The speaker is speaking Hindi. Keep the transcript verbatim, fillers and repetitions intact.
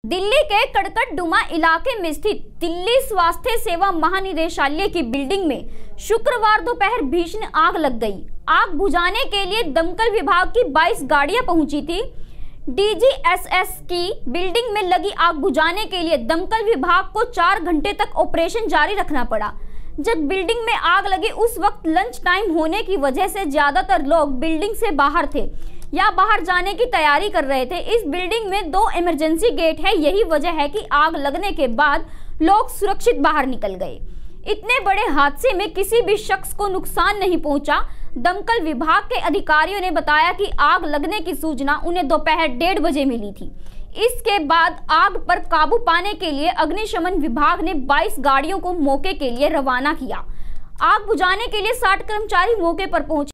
दिल्ली के कड़कड़डुमा इलाके में स्थित दिल्ली स्वास्थ्य सेवा महानिदेशालय की बिल्डिंग में शुक्रवार दोपहर भीषण आग लग गई। आग बुझाने के लिए दमकल विभाग की बाईस गाड़ियां पहुंची थी। डीजीएसएस की बिल्डिंग में लगी आग बुझाने के लिए दमकल विभाग को चार घंटे तक ऑपरेशन जारी रखना पड़ा। जब बिल्डिंग में आग लगी उस वक्त लंच टाइम होने की वजह से ज्यादातर लोग बिल्डिंग से बाहर थे या बाहर जाने की तैयारी कर रहे थे। इस बिल्डिंग में दो इमरजेंसी गेट है, यही वजह है कि आग लगने के बाद लोग सुरक्षित बाहर निकल गए। इतने बड़े हादसे में किसी भी शख्स को नुकसान नहीं पहुंचा। दमकल विभाग के अधिकारियों ने बताया कि आग लगने की सूचना उन्हें दोपहर डेढ़ बजे मिली थी। इसके बाद आग पर काबू पाने के लिए अग्निशमन विभाग ने बाईस गाड़ियों को मौके के लिए रवाना किया। आग बुझाने के लिए साठ कर्मचारी मौके पर पहुंचे।